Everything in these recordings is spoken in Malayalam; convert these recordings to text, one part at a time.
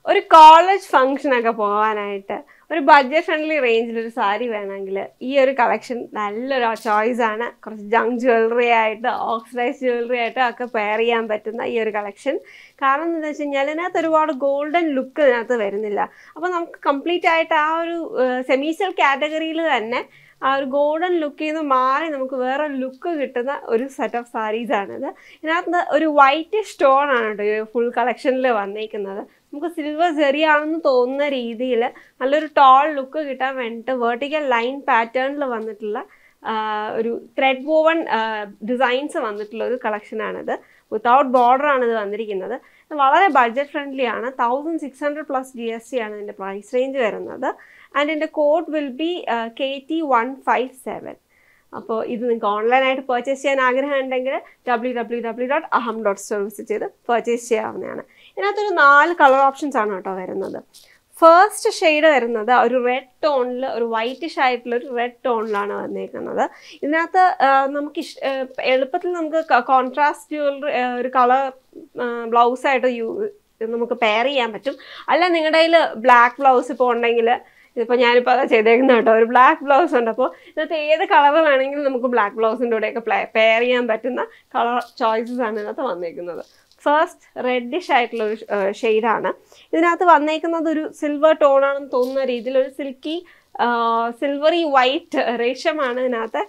ഒരു കോളേജ് ഫംഗ്ഷനൊക്കെ പോകാനായിട്ട് ഒരു ബഡ്ജറ്റ് ഫ്രണ്ട്ലി റേഞ്ചിൽ ഒരു സാരി വേണമെങ്കിൽ ഈ ഒരു കളക്ഷൻ നല്ലൊരു ചോയ്സ് ആണ്. കുറച്ച് ജങ്ക് ജ്വല്ലറി ആയിട്ട് ഓക്സിഡൈസ് ജ്വല്ലറി ആയിട്ട് ഒക്കെ പെയർ ചെയ്യാൻ പറ്റുന്ന ഈ ഒരു കളക്ഷൻ. കാരണം എന്താണെന്ന് വെച്ച് കഴിഞ്ഞാൽ ഇതിനകത്ത് ഒരുപാട് ഗോൾഡൻ ലുക്ക് ഇതിനകത്ത് വരുന്നില്ല. അപ്പോൾ നമുക്ക് കംപ്ലീറ്റ് ആയിട്ട് ആ ഒരു സെമി സിൽക്ക് കാറ്റഗറിയിൽ തന്നെ ആ ഒരു ഗോൾഡൻ ലുക്കിൽ നിന്ന് മാറി നമുക്ക് വേറെ ലുക്ക് കിട്ടുന്ന ഒരു സെറ്റ് ഓഫ് സാരീസാണിത്. ഇതിനകത്ത് ഒരു വൈറ്റ് സ്റ്റോൺ ആണ് കേട്ടോ ഈ ഫുൾ കളക്ഷനിൽ വന്നിരിക്കുന്നത്. നമുക്ക് സിൽവർ ജെറിയാണെന്ന് തോന്നുന്ന രീതിയിൽ നല്ലൊരു ടോൾ ലുക്ക് കിട്ടാൻ വേണ്ടിയിട്ട് വെർട്ടിക്കൽ ലൈൻ പാറ്റേണിൽ വന്നിട്ടുള്ള ഒരു ത്രെഡ് വോവൺ ഡിസൈൻസ് വന്നിട്ടുള്ള ഒരു കളക്ഷനാണിത്. വിത്തൗട്ട് ബോർഡർ ആണ് ഇത് വന്നിരിക്കുന്നത്. വളരെ ബഡ്ജറ്റ് ഫ്രണ്ട്ലി ആണ്. 1600 പ്ലസ് GST ആണ് ഇതിൻ്റെ പ്രൈസ് റേഞ്ച് വരുന്നത്. ആൻഡ് ഇതിൻ്റെ കോഡ് വിൽ ബി KT157. അപ്പോൾ ഇത് നിങ്ങൾക്ക് ഓൺലൈനായിട്ട് പർച്ചേസ് ചെയ്യാൻ ആഗ്രഹം ഉണ്ടെങ്കിൽ www.aham.store വിസിറ്റ് ചെയ്ത് പർച്ചേസ് ചെയ്യാവുന്നതാണ്. ഇതിനകത്തൊരു 4 കളർ ഓപ്ഷൻസ് ആണ് കേട്ടോ വരുന്നത്. ഫസ്റ്റ് ഷെയ്ഡ് വരുന്നത് ഒരു റെഡ് ടോണിൽ, ഒരു വൈറ്റിഷ് ആയിട്ടുള്ള ഒരു റെഡ് ടോണിലാണ് വന്നിരിക്കുന്നത്. ഇതിനകത്ത് നമുക്ക് എളുപ്പത്തിൽ നമുക്ക് കോൺട്രാസ്റ്റ് ജ്വല്ലറി ഒരു കളർ ബ്ലൗസായിട്ട് നമുക്ക് പെയർ ചെയ്യാൻ പറ്റും. അല്ല നിങ്ങളുടെ കയ്യിൽ ബ്ലാക്ക് ബ്ലൗസ് ഇപ്പോൾ ഉണ്ടെങ്കിൽ, ഇതിപ്പോൾ ഞാനിപ്പോൾ അതാ ചെയ്തേക്കുന്ന കേട്ടോ, ഒരു ബ്ലാക്ക് ബ്ലൗസ് ഉണ്ട്. അപ്പോൾ ഇതിനകത്ത് ഏത് കളർ വേണമെങ്കിലും നമുക്ക് ബ്ലാക്ക് ബ്ലൗസിൻ്റെ കൂടെയൊക്കെ പെയർ ചെയ്യാൻ പറ്റുന്ന കളർ ചോയ്സസ് ആണ് ഇതിനകത്ത് വന്നിരിക്കുന്നത്. ഫസ്റ്റ് റെഡിഷ് ആയിട്ടുള്ളൊരു ഷെയ്ഡാണ്. ഇതിനകത്ത് വന്നേക്കുന്നത് ഒരു സിൽവർ ടോണാണെന്ന് തോന്നുന്ന രീതിയിൽ ഒരു സിൽവറി വൈറ്റ് റേഷമാണ് ഇതിനകത്ത്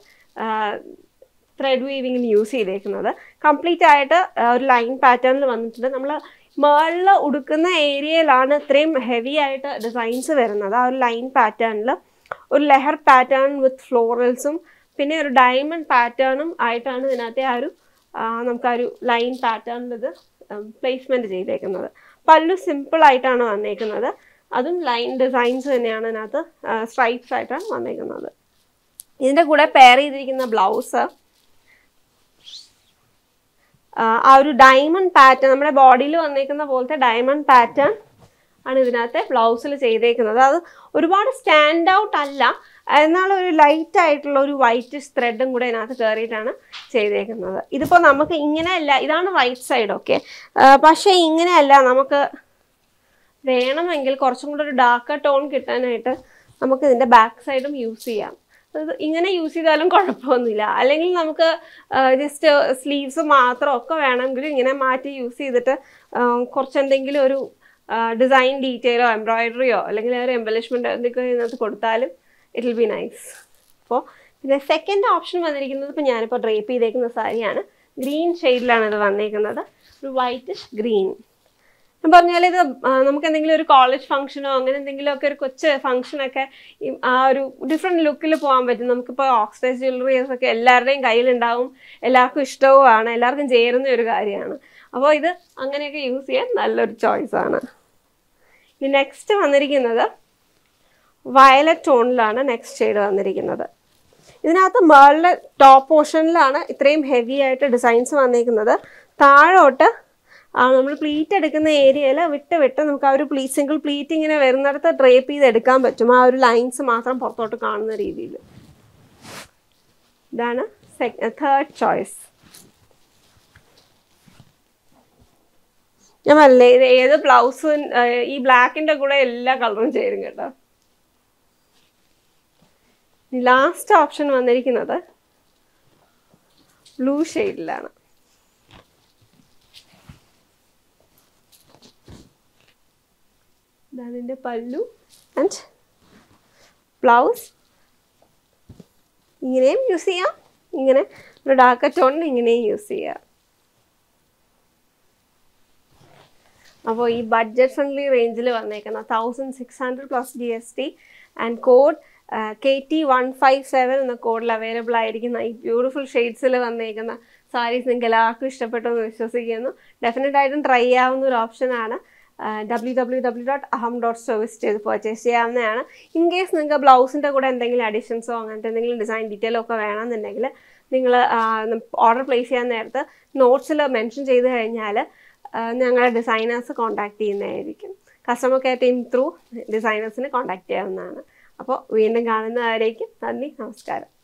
ത്രെഡ് വീവിങ്ങിന് യൂസ് ചെയ്തേക്കുന്നത്. കംപ്ലീറ്റ് ആയിട്ട് ഒരു ലൈൻ പാറ്റേണിൽ വന്നിട്ടുണ്ട്. നമ്മൾ മേളിൽ ഉടുക്കുന്ന ഏരിയയിലാണ് ഇത്രയും ഹെവി ആയിട്ട് ഡിസൈൻസ് വരുന്നത്. ആ ഒരു ലൈൻ പാറ്റേണിൽ ഒരു ലെഹർ പാറ്റേൺ വിത്ത് ഫ്ലോറൽസും പിന്നെ ഒരു ഡയമണ്ട് പാറ്റേണും ആയിട്ടാണ് ഇതിനകത്തെ ആ ഒരു നമുക്ക് ആ ഒരു ലൈൻ പാറ്റേണിൽ ഇത് പ്ലേസ്മെൻറ്റ് ചെയ്തേക്കുന്നത്. പല്ലു സിമ്പിൾ ആയിട്ടാണ് വന്നേക്കുന്നത്. അതും ലൈൻ ഡിസൈൻസ് തന്നെയാണ് ഇതിനകത്ത് സ്ട്രൈപ്സ് ആയിട്ടാണ് വന്നേക്കുന്നത്. ഇതിൻ്റെ കൂടെ പെയർ ചെയ്തിരിക്കുന്ന ബ്ലൗസ് ആ ഒരു ഡയമണ്ട് പാറ്റേൺ, നമ്മുടെ ബോഡിയിൽ വന്നേക്കുന്ന പോലത്തെ ഡയമണ്ട് പാറ്റേൺ ആണ് ഇതിനകത്ത് ബ്ലൗസിൽ ചെയ്തേക്കുന്നത്. അത് ഒരുപാട് സ്റ്റാൻഡ് ഔട്ട് അല്ല, എന്നാൽ ഒരു ലൈറ്റ് ആയിട്ടുള്ള ഒരു വൈറ്റ് ത്രെഡും കൂടെ ഇതിനകത്ത് കയറിയിട്ടാണ് ചെയ്തേക്കുന്നത്. ഇതിപ്പോൾ നമുക്ക് ഇങ്ങനെയല്ല, ഇതാണ് റൈറ്റ് സൈഡ് ഓക്കെ, പക്ഷേ ഇങ്ങനെയല്ല, നമുക്ക് വേണമെങ്കിൽ കുറച്ചും കൂടെ ഒരു ഡാർക്കർ ടോൺ കിട്ടാനായിട്ട് നമുക്ക് ഇതിൻ്റെ ബാക്ക് സൈഡും യൂസ് ചെയ്യാം. ഇങ്ങനെ യൂസ് ചെയ്താലും കുഴപ്പമൊന്നുമില്ല. അല്ലെങ്കിൽ നമുക്ക് ജസ്റ്റ് സ്ലീവ്സ് മാത്രമൊക്കെ വേണമെങ്കിൽ ഇങ്ങനെ മാറ്റി യൂസ് ചെയ്തിട്ട് കുറച്ചെന്തെങ്കിലും ഒരു ഡിസൈൻ ഡീറ്റെയിലോ എംബ്രോയിഡറിയോ അല്ലെങ്കിൽ ഒരു എംബലിഷ്മെൻറ്റോ എന്തൊക്കെ ഇതിനകത്ത് കൊടുത്താലും ഇറ്റ് വിൽ ബി നൈസ്. അപ്പോൾ പിന്നെ സെക്കൻഡ് ഓപ്ഷൻ വന്നിരിക്കുന്നത് ഇപ്പോൾ ഞാനിപ്പോൾ ഡ്രേപ്പ് ചെയ്തേക്കുന്ന സാരിയാണ്. ഗ്രീൻ ഷെയ്ഡിലാണ് ഇത് വന്നിരിക്കുന്നത്, ഒരു വൈറ്റിഷ് ഗ്രീൻ. ഞാൻ പറഞ്ഞാൽ ഇത് നമുക്ക് എന്തെങ്കിലും ഒരു കോളേജ് ഫംഗ്ഷനോ അങ്ങനെ എന്തെങ്കിലുമൊക്കെ ഒരു കൊച്ചു ഫംഗ്ഷനൊക്കെ ആ ഒരു ഡിഫറെൻറ്റ് ലുക്കിൽ പോകാൻ പറ്റും. നമുക്കിപ്പോൾ ഓക്സിഡൈസ് ജ്വല്ലറീസ് ഒക്കെ എല്ലാവരുടെയും കയ്യിലുണ്ടാവും, എല്ലാവർക്കും ഇഷ്ടവുമാണ്, എല്ലാവർക്കും ചേരുന്ന ഒരു കാര്യമാണ്. അപ്പോൾ ഇത് അങ്ങനെയൊക്കെ യൂസ് ചെയ്യാൻ നല്ലൊരു ചോയ്സാണ്. ഇനി നെക്സ്റ്റ് വന്നിരിക്കുന്നത് വയലറ്റ് ടോണിലാണ് നെക്സ്റ്റ് ഷെയ്ഡ് വന്നിരിക്കുന്നത്. ഇതിനകത്ത് മേളിലെ ടോപ്പ് പോർഷനിലാണ് ഇത്രയും ഹെവി ആയിട്ട് ഡിസൈൻസ് വന്നിരിക്കുന്നത്. താഴോട്ട് നമ്മൾ പ്ലീറ്റ് എടുക്കുന്ന ഏരിയയിൽ വിട്ട് നമുക്ക് ആ ഒരു സിംഗിൾ പ്ലീറ്റ് ഇങ്ങനെ വരുന്നിടത്ത് ഡ്രേപ്പ് ചെയ്ത് എടുക്കാൻ പറ്റും. ആ ഒരു ലൈൻസ് മാത്രം പുറത്തോട്ട് കാണുന്ന രീതിയിൽ. ഇതാണ് തേർഡ് ചോയ്സ്. ഞാൻ പറഞ്ഞില്ലേ ഇത് ഏത് ബ്ലൗസും ഈ ബ്ലാക്കിൻ്റെ കൂടെ എല്ലാ കളറും ചേരും കേട്ടോ. ലാസ്റ്റ് ഓപ്ഷൻ വന്നിരിക്കുന്നത് ബ്ലൂ ഷെയ്ഡിലാണ്. ഇതാണ് ഇതിൻ്റെ പല്ലു ആൻഡ് ബ്ലൗസ്. ഇങ്ങനെയും യൂസ് ചെയ്യാം, ഇങ്ങനെ ഒരു ഡാർക്ക് ടോണിന് ഇങ്ങനെയും യൂസ് ചെയ്യാം. അപ്പോൾ ഈ ബഡ്ജറ്റ് ഫ്രണ്ട്ലി റേഞ്ചിൽ വന്നേക്കുന്ന 1600 plus GST and code KT157 എന്ന കോഡിൽ അവൈലബിൾ ആയിരിക്കുന്ന ഈ ബ്യൂട്ടിഫുൾ ഷെയ്ഡ്സിൽ വന്നേക്കുന്ന സാരീസ് നിങ്ങൾക്ക് എല്ലാവർക്കും ഇഷ്ടപ്പെട്ടു എന്ന് വിശ്വസിക്കുന്നു. ഡെഫിനറ്റായിട്ടും ട്രൈ ചെയ്യാവുന്ന ഒരു ഓപ്ഷനാണ്. www.aham.store വിസിറ്റ് ചെയ്ത് പർച്ചേസ് ചെയ്യാവുന്നതാണ്. ഇൻ കേസ് നിങ്ങൾക്ക് ബ്ലൗസിൻ്റെ കൂടെ എന്തെങ്കിലും അഡീഷൻസോ അങ്ങനത്തെ എന്തെങ്കിലും ഡിസൈൻ ഡീറ്റെയിലോ ഒക്കെ വേണമെന്നുണ്ടെങ്കിൽ നിങ്ങൾ ഓർഡർ പ്ലേസ് ചെയ്യാൻ നേരത്ത് നോട്ട്സിൽ മെൻഷൻ ചെയ്ത് കഴിഞ്ഞാൽ ഞങ്ങളുടെ ഡിസൈനേഴ്സ് കോൺടാക്ട് ചെയ്യുന്നതായിരിക്കും. കസ്റ്റമർ കെയർ ടീം ത്രൂ ഡിസൈനേഴ്സിനെ കോൺടാക്ട് ചെയ്യാവുന്നതാണ്. അപ്പോൾ വീണ്ടും കാണുന്നവരേക്കും നന്ദി, നമസ്കാരം.